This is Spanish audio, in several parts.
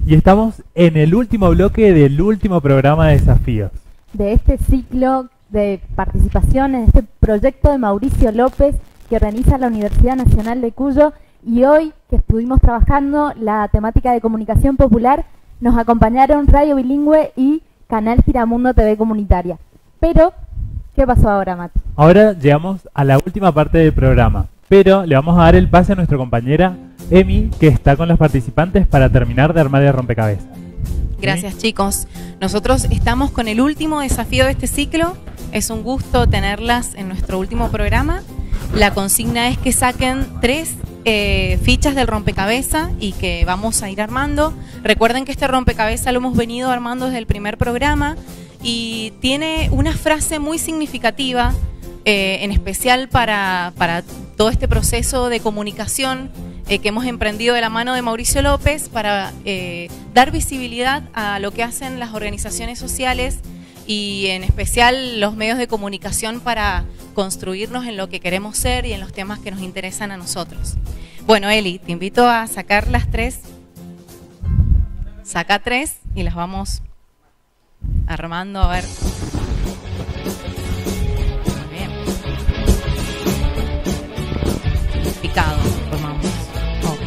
Y estamos en el último bloque del último programa de desafíos. De este ciclo de participación en este proyecto de Mauricio López que organiza la Universidad Nacional de Cuyo, y hoy que estuvimos trabajando la temática de comunicación popular, nos acompañaron Radio Bilingüe y Canal Giramundo TV Comunitaria. Pero, ¿qué pasó ahora, Mati? Ahora llegamos a la última parte del programa, pero le vamos a dar el pase a nuestra compañera Emi, que está con los participantes para terminar de armar el rompecabezas. Gracias, chicos. Nosotros estamos con el último desafío de este ciclo. Es un gusto tenerlas en nuestro último programa. La consigna es que saquen 3 fichas del rompecabezas y que vamos a ir armando. Recuerden que este rompecabezas lo hemos venido armando desde el primer programa y tiene una frase muy significativa, en especial para todo este proceso de comunicación que hemos emprendido de la mano de Mauricio López para dar visibilidad a lo que hacen las organizaciones sociales y en especial los medios de comunicación para construirnos en lo que queremos ser y en los temas que nos interesan a nosotros. Bueno, Eli, te invito a sacar las 3. Saca 3 y las vamos armando, a ver. Muy bien. Significado, formamos. Oh.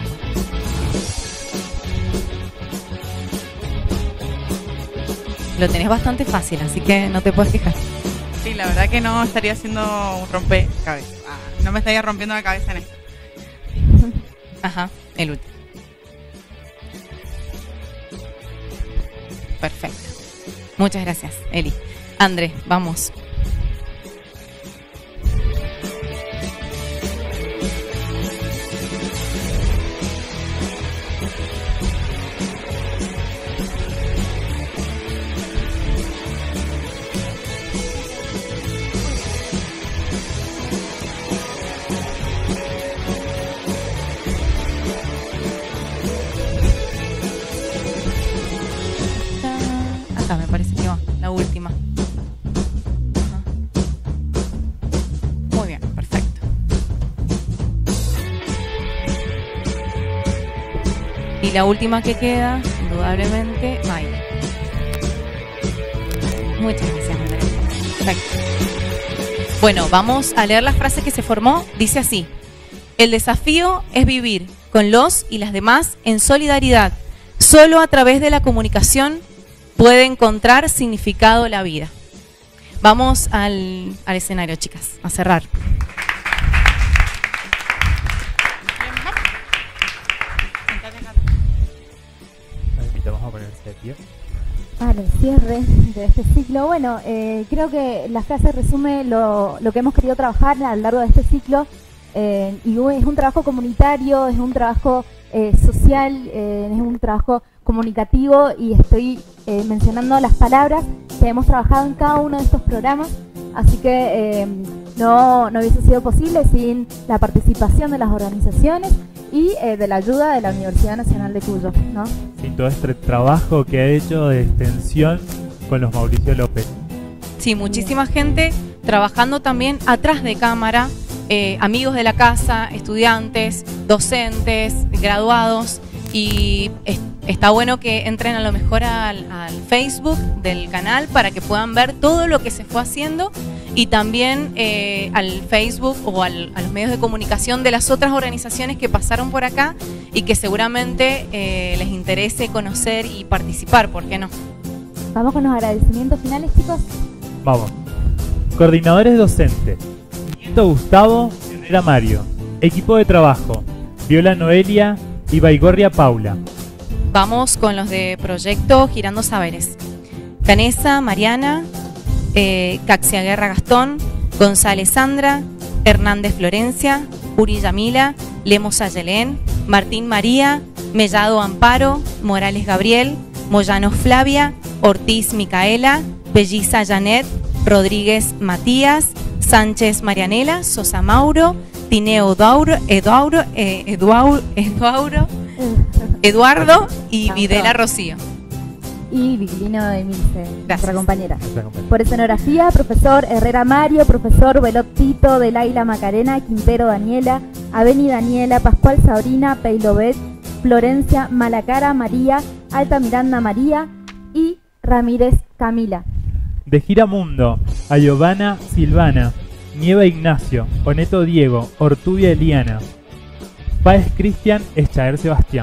Lo tenés bastante fácil, así que no te puedes quejar. Sí, la verdad que no estaría haciendo un rompecabezas. No me estaría rompiendo la cabeza en esto. Ajá, el último. Perfecto. Muchas gracias, Eli. André, vamos. Acá me parece que va, la última. Muy bien, perfecto. Y la última que queda, indudablemente, Maya. Muchas gracias, Andrés. Perfecto. Bueno, vamos a leer la frase que se formó. Dice así: el desafío es vivir con los y las demás en solidaridad. Solo a través de la comunicación puede encontrar significado la vida. Vamos al escenario, chicas, a cerrar. Vamos a ponerse de pie. Para el cierre de este ciclo, bueno, creo que la frase resume lo que hemos querido trabajar a lo largo de este ciclo, y es un trabajo comunitario, es un trabajo social, es un trabajo comunicativo, y estoy mencionando las palabras que hemos trabajado en cada uno de estos programas, así que no hubiese sido posible sin la participación de las organizaciones y de la ayuda de la Universidad Nacional de Cuyo, ¿no? Sí, todo este trabajo que ha hecho de extensión con los Mauricio López. Sí, muchísima gente trabajando también atrás de cámara, amigos de la casa, estudiantes, docentes, graduados, y está bueno que entren a lo mejor al Facebook del canal para que puedan ver todo lo que se fue haciendo, y también al Facebook o a los medios de comunicación de las otras organizaciones que pasaron por acá y que seguramente les interese conocer y participar, ¿por qué no? Vamos con los agradecimientos finales, chicos. Vamos. Coordinadores docentes: Nieto Gustavo, Herrera Mario. Equipo de trabajo: Viola Noelia y Baigorria Paula. Vamos con los de Proyecto Girando Saberes: Canesa Mariana, Caxiaguerra Gastón, González Sandra, Hernández Florencia, Uri Yamila, Lemos Ayelén, Martín María, Mellado Amparo, Morales Gabriel, Moyano Flavia, Ortiz Micaela, Belliza Janet, Rodríguez Matías, Sánchez Marianela, Sosa Mauro, Tineo Eduardo y Videla Rocío. Y Vigilino Emilce, nuestra compañera. Nuestra compañera. Por escenografía, profesor Herrera Mario, profesor Velot Tito, Delaila Macarena, Quintero Daniela, Aveni Daniela, Pascual Sabrina, Peilobet, Florencia Malacara María, Altamiranda María y Ramírez Camila. De Giramundo, a Giovanna Silvana, Nieva Ignacio, Oneto Diego, Ortubia Eliana, Páez Cristian, Eschaer Sebastián.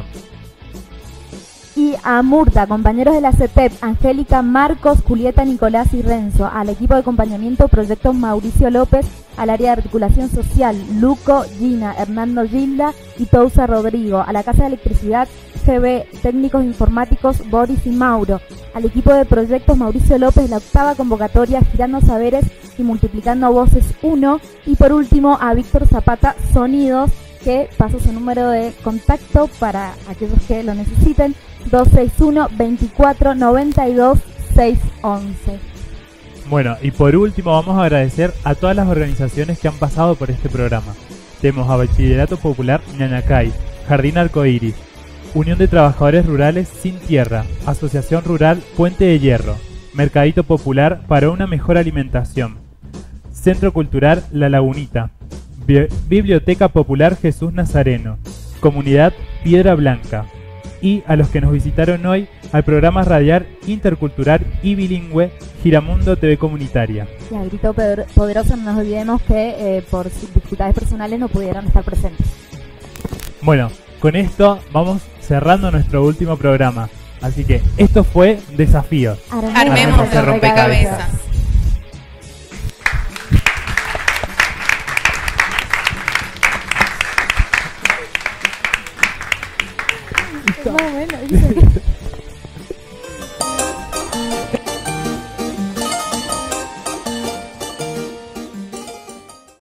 Y a Murta, compañeros de la CETEP, Angélica, Marcos, Julieta, Nicolás y Renzo. Al equipo de acompañamiento, Proyecto Mauricio López. Al área de articulación social, Luco, Gina, Hernando Gilda y Tousa Rodrigo. A la Casa de Electricidad, GB, técnicos informáticos, Boris y Mauro. Al equipo de proyectos, Mauricio López, la octava convocatoria, Girando Saberes y Multiplicando Voces 1. Y por último, a Víctor Zapata, Sonidos, que pasó su número de contacto para aquellos que lo necesiten, 261-24-92-611. Bueno, y por último vamos a agradecer a todas las organizaciones que han pasado por este programa. Tenemos a Bachillerato Popular Ñañacay, Jardín Arcoíris, Unión de Trabajadores Rurales Sin Tierra, Asociación Rural Puente de Hierro, Mercadito Popular para una mejor alimentación, Centro Cultural La Lagunita, Biblioteca Popular Jesús Nazareno, Comunidad Piedra Blanca, y a los que nos visitaron hoy al programa radial intercultural y bilingüe Giramundo TV Comunitaria. Y a grito poderoso no nos olvidemos que por dificultades personales no pudieron estar presentes. Bueno, con esto vamos cerrando nuestro último programa. Así que esto fue Desafíos. Armemos el rompecabezas.